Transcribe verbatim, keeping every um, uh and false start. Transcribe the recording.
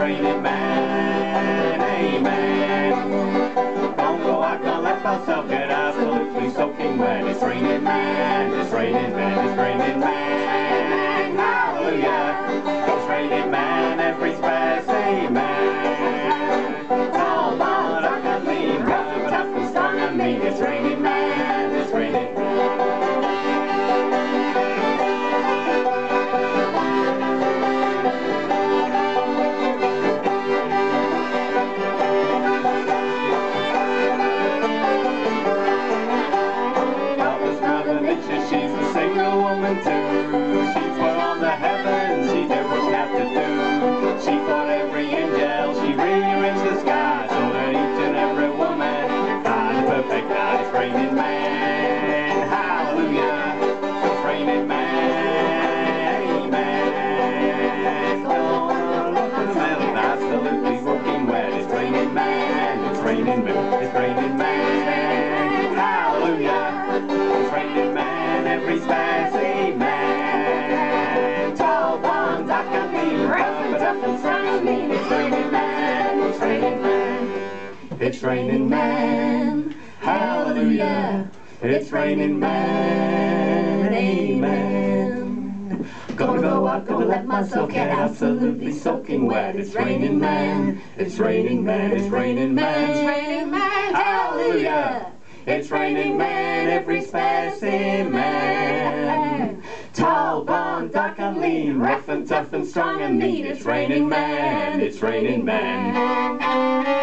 raining man, amen. Don't go out, can't let myself get absolutely soaking wet. It's raining man, it's raining man, it's raining man, hallelujah. It's raining man, every space, amen. Tall, but I can lean, rough and tough and strong and mean. It's raining man, it's raining man. She's a single woman too. She put on the heavens, she did what she had to do. She fought every angel, she rearranged the sky so that each and every woman had a perfect night. It's raining man, hallelujah. It's raining man, amen. Oh, look at the middle, absolutely working wet. It's raining man, it's raining man, it's raining man, hallelujah. It's raining man. Every space, amen. Tall bonds, I can be rough and tough and strong and mean. It's raining man, it's raining man. It's raining man, hallelujah. It's raining man, amen. Gonna go out, gonna let myself get absolutely soaking wet. It's raining man, it's raining man, it's raining man, it's raining man, hallelujah. It's raining man, every specimen. Tall, blonde, dark and lean, rough and tough and strong and mean. It's raining man, it's raining man.